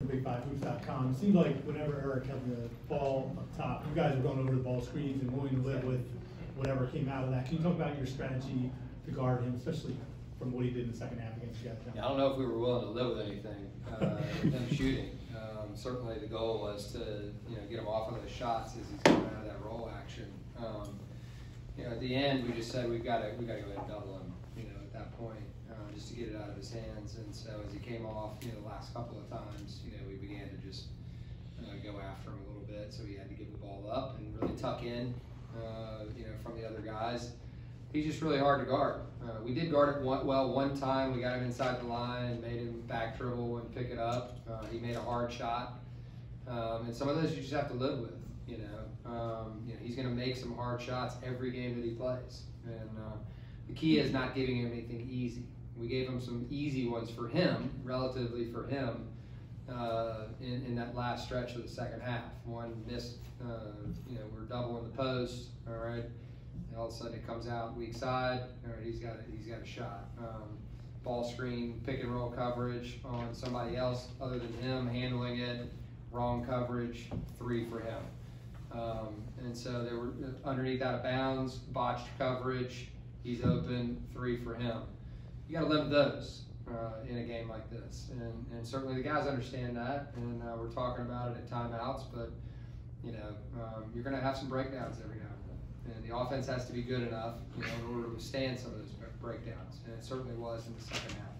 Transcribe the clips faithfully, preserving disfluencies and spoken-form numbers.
big five hoops dot com. It seemed like whenever Eric had the ball up top, you guys were going over the ball screens and willing to live with whatever came out of that. Can you talk about your strategy to guard him, especially from what he did in the second half against you guys? Yeah, I don't know if we were willing to live with anything, uh, them shooting. Um, certainly the goal was to, you know, get him off of those shots as he's coming out of that roll action. Um, you know, at the end, we just said we've got to we got to go ahead and double him. You know, at that point, uh, just to get it out of his hands. And so as he came off, you know, the last couple of times, you know, we began to just uh, go after him a little bit. So he had to give the ball up and really tuck in, uh, you know, from the other guys. He's just really hard to guard. Uh, we did guard it one, well one time. We got him inside the line, made him back dribble and pick it up. Uh, he made a hard shot. Um, and some of those you just have to live with, you know. Um, you know, he's going to make some hard shots every game that he plays. And uh, the key is not giving him anything easy. We gave him some easy ones for him, relatively for him, uh, in, in that last stretch of the second half. One missed, uh, you know, we're doubling the post, all right. All of a sudden it comes out weak side. All right, he's got a, he's got a shot. Um, ball screen, pick and roll coverage on somebody else other than him handling it. Wrong coverage, three for him. Um, and so they were underneath out of bounds, botched coverage. He's open, three for him. You got to limit those uh, in a game like this, and and certainly the guys understand that. And uh, we're talking about it at timeouts, but you know um, you're going to have some breakdowns every now and then. And the offense has to be good enough, you know, in order to withstand some of those breakdowns, and it certainly was in the second half.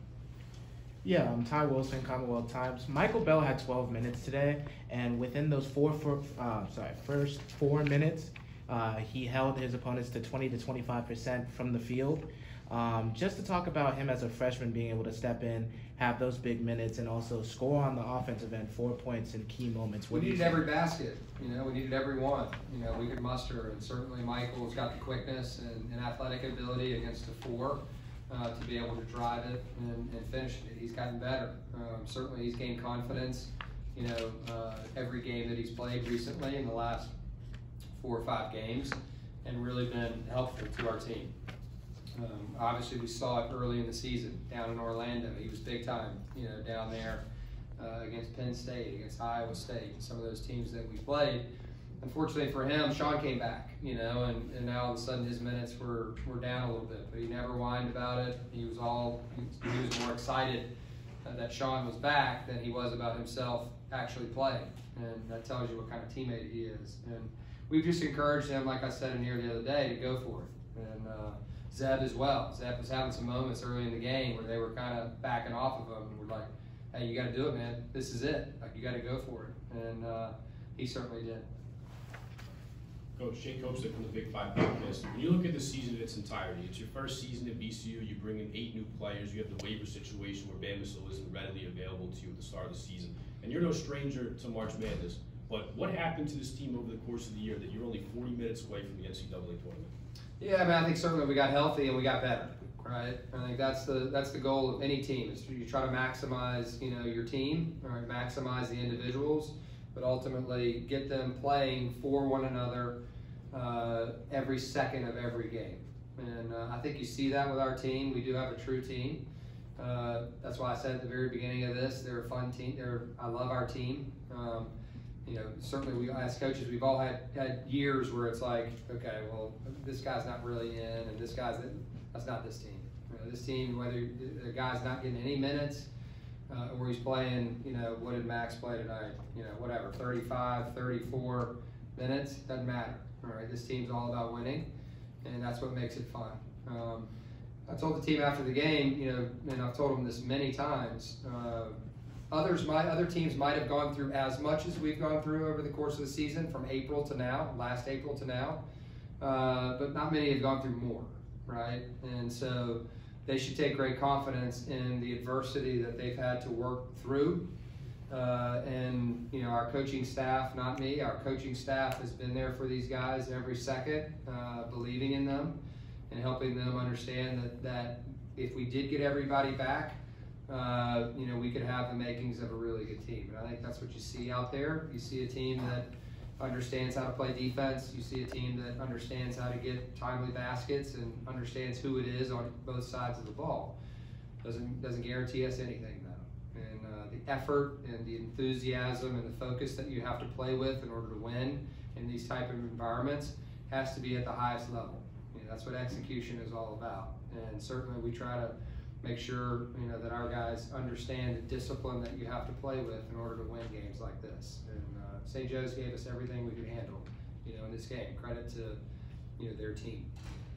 Yeah, I'm Ty Wilson, Commonwealth Times. Michael Bell had twelve minutes today, and within those four, four uh, sorry, first four minutes, uh, he held his opponents to twenty to twenty-five percent from the field. Um, just to talk about him as a freshman being able to step in, have those big minutes, and also score on the offensive end, four points in key moments. We needed every basket, you know, we needed every one, you know, we could muster, and certainly Michael's got the quickness and, and athletic ability against the four uh, to be able to drive it and, and finish it. He's gotten better. Um, certainly he's gained confidence, you know, uh, every game that he's played recently in the last four or five games, and really been helpful to our team. Um, obviously, we saw it early in the season down in Orlando. He was big time, you know, down there uh, against Penn State, against Iowa State, and some of those teams that we played. Unfortunately for him, Sean came back, you know, and, and now all of a sudden his minutes were, were down a little bit. But he never whined about it. He was all he was more excited uh, that Sean was back than he was about himself actually playing, and that tells you what kind of teammate he is. And we've just encouraged him, like I said in here the other day, to go for it. And uh, Zeb as well. Zeb was having some moments early in the game where they were kind of backing off of him, and we're like, hey, you got to do it, man. This is it. Like, you got to go for it. And uh, he certainly did. Coach, Shane Kopic from the Big Five podcast. When you look at the season in its entirety, it's your first season at V C U. You bring in eight new players. You have the waiver situation where Bama still isn't readily available to you at the start of the season. And you're no stranger to March Madness. But what happened to this team over the course of the year that you're only forty minutes away from the N C double A tournament? Yeah, I mean, I think certainly we got healthy and we got better, right? I think that's the that's the goal of any team, is you try to maximize, you know, your team, or maximize the individuals, but ultimately get them playing for one another uh, every second of every game. And uh, I think you see that with our team. We do have a true team. Uh, that's why I said at the very beginning of this, they're a fun team. They're I love our team. Um, You know, certainly we as coaches, we've all had, had years where it's like, okay, well, this guy's not really in, and this guy's, that's not this team. You know, this team, whether the guy's not getting any minutes, uh, or he's playing, you know, what did Max play tonight? You know, whatever, thirty-five, thirty-four minutes, doesn't matter. All right, this team's all about winning, and that's what makes it fun. Um, I told the team after the game, you know, and I've told them this many times, uh, Others, my other teams might have gone through as much as we've gone through over the course of the season, from April to now, last April to now, uh, but not many have gone through more, right? And so they should take great confidence in the adversity that they've had to work through. Uh, and, you know, our coaching staff, not me, our coaching staff has been there for these guys every second, uh, believing in them and helping them understand that, that if we did get everybody back, Uh, you know, we could have the makings of a really good team. And I think that's what you see out there. You see a team that understands how to play defense. You see a team that understands how to get timely baskets and understands who it is on both sides of the ball. Doesn't doesn't guarantee us anything, though. And uh, the effort and the enthusiasm and the focus that you have to play with in order to win in these type of environments has to be at the highest level. You know, that's what execution is all about. And certainly we try to make sure, you know, that our guys understand the discipline that you have to play with in order to win games like this. And uh, Saint Joe's gave us everything we could handle, you know, in this game. Credit to, you know, their team.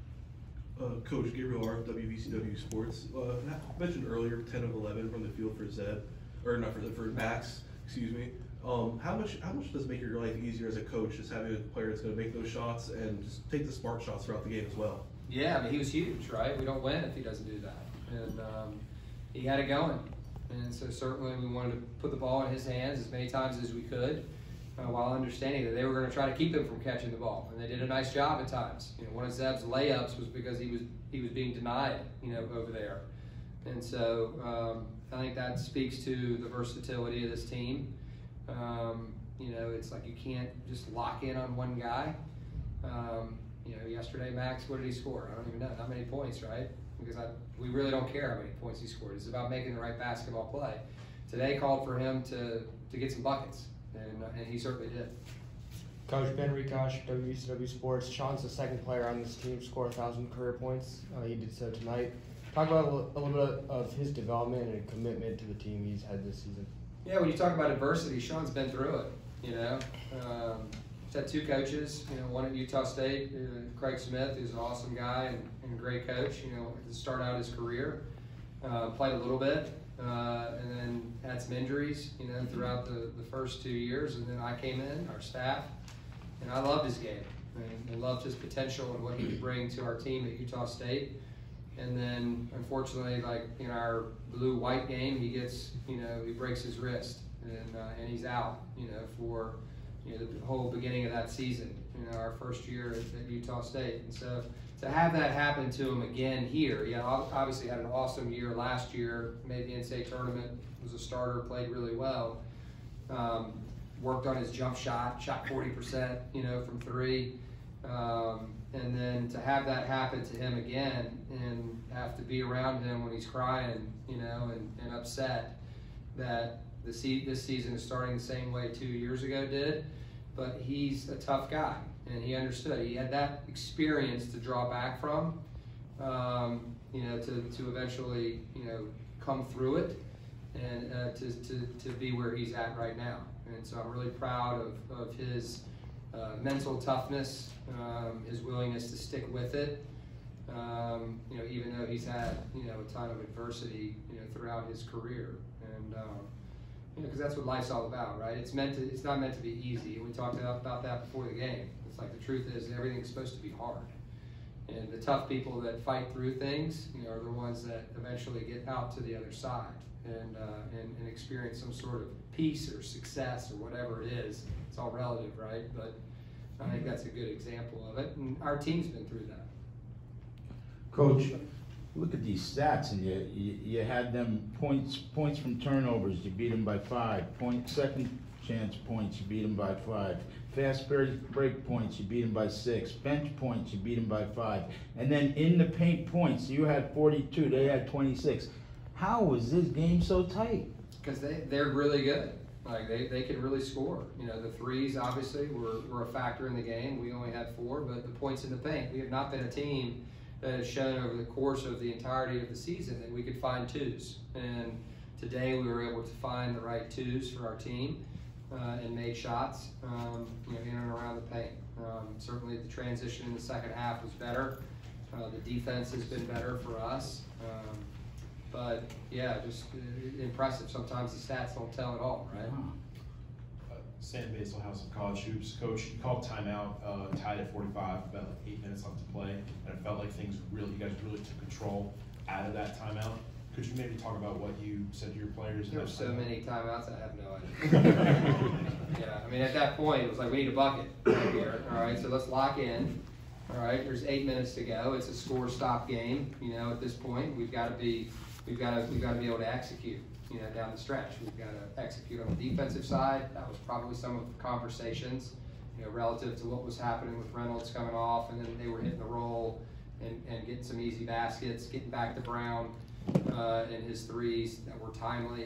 Uh, Coach Gabriel R. W V C W Sports. Uh, I mentioned earlier ten of eleven from the field for Zeb, or not for the for Max. Excuse me. Um, how much how much does it make your life easier as a coach, just having a player that's going to make those shots and just take the smart shots throughout the game as well? Yeah, I mean, he was huge, right? We don't win if he doesn't do that. And um, he had it going. And so certainly we wanted to put the ball in his hands as many times as we could, uh, while understanding that they were going to try to keep him from catching the ball. And they did a nice job at times. You know, one of Zeb's layups was because he was he was being denied, you know, over there. And so um, I think that speaks to the versatility of this team. Um, you know, it's like you can't just lock in on one guy. Um, you know, yesterday, Max, what did he score? I don't even know. Not many points, right? Because I, we really don't care how many points he scored. It's about making the right basketball play. Today called for him to, to get some buckets, and, uh, and he certainly did. Coach Ben Rikosh, W V C W Sports. Sean's the second player on this team to score one thousand career points. Uh, he did so tonight. Talk about a little, a little bit of his development and commitment to the team he's had this season. Yeah, when you talk about adversity, Sean's been through it, you know. Um, he's had two coaches, you know, one at Utah State, uh, Craig Smith, who's an awesome guy and, and a great coach, you know, to start out his career. Uh, played a little bit, uh, and then had some injuries, you know, throughout the, the first two years. And then I came in, our staff, and I loved his game. And I loved his potential and what he could bring to our team at Utah State. And then, unfortunately, like in our blue-white game, he gets, you know, he breaks his wrist, and uh, and he's out, you know, for, you know, the whole beginning of that season, you know, our first year at, at Utah State. And so to have that happen to him again here, yeah, obviously had an awesome year last year, made the N C double A tournament, was a starter, played really well, um, worked on his jump shot, shot forty percent, you know, from three. Um, and then to have that happen to him again and have to be around him when he's crying, you know, and, and upset that the se this season is starting the same way two years ago did, but he's a tough guy and he understood. He had that experience to draw back from, um, you know, to, to eventually, you know, come through it and uh, to, to, to be where he's at right now. And so I'm really proud of, of his uh, mental toughness, um, his willingness to stick with it, um, you know, even though he's had, you know, a ton of adversity, you know, throughout his career. And, um, you know, because that's what life's all about, right? It's meant to, it's not meant to be easy. We talked about that before the game. It's like the truth is everything's supposed to be hard. And the tough people that fight through things, you know, are the ones that eventually get out to the other side and, uh, and, and experience some sort of peace or success or whatever it is. It's all relative, right? But I think that's a good example of it. And our team's been through that. Coach, look at these stats, and you, you, you had them points points from turnovers, you beat them by five. Point second chance points, you beat them by five. Fast break, break points, you beat them by six. Bench points, you beat them by five. And then in the paint points, you had forty-two, they had twenty-six. How was this game so tight? Because they, they're really good. Like, they, they can really score. You know, the threes, obviously, were, were a factor in the game. We only had four, but the points in the paint. We have not been a team that has shown over the course of the entirety of the season that we could find twos. And today we were able to find the right twos for our team uh, and made shots, um, you know, in and around the paint. Um, certainly the transition in the second half was better. Uh, the defense has been better for us. Um, But yeah, just uh, impressive. Sometimes the stats don't tell it all, right? Uh, Sam Basil, House of College Hoops. Coach, you called timeout, uh, tied at forty-five, about like eight minutes left to play, and it felt like things really, you guys really took control out of that timeout. Could you maybe talk about what you said to your players? There were so many timeouts, I have no idea. Yeah, I mean, at that point, it was like, we need a bucket right here. All right, so let's lock in. All right, there's eight minutes to go. It's a score-stop game. You know, at this point, we've got to be. We've got to we've got to be able to execute, you know, down the stretch. We've got to execute on the defensive side. That was probably some of the conversations, you know, relative to what was happening with Reynolds coming off, and then they were hitting the roll and, and getting some easy baskets, getting back to Brown uh, and his threes that were timely.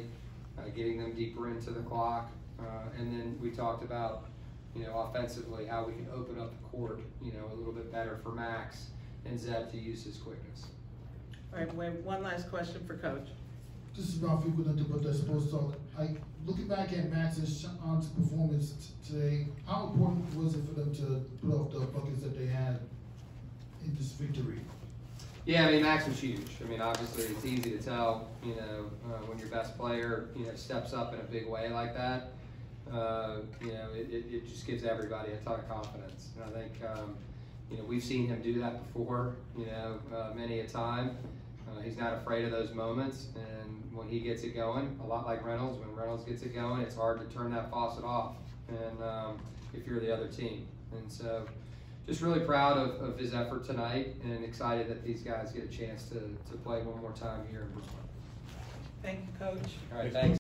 uh, getting them deeper into the clock. Uh, and then we talked about, you know, offensively, how we can open up the court, you know, a little bit better for Max and Zeb to use his quickness. All right, we have one last question for Coach. This is about frequent, but they're supposed to. Like, looking back at Max and Sean's performance t- today, how important was it for them to put off the buckets that they had in this victory? Yeah, I mean, Max was huge. I mean, obviously, it's easy to tell, you know, uh, when your best player, you know, steps up in a big way like that. Uh, you know, it, it, it just gives everybody a ton of confidence. And I think, um, you know, we've seen him do that before, you know, uh, many a time. Uh, he's not afraid of those moments, and when he gets it going, a lot like Reynolds, when Reynolds gets it going, it's hard to turn that faucet off, and um, if you're the other team. And so, just really proud of, of his effort tonight, and excited that these guys get a chance to, to play one more time here in Brisbane. Thank you, Coach. All right, thanks.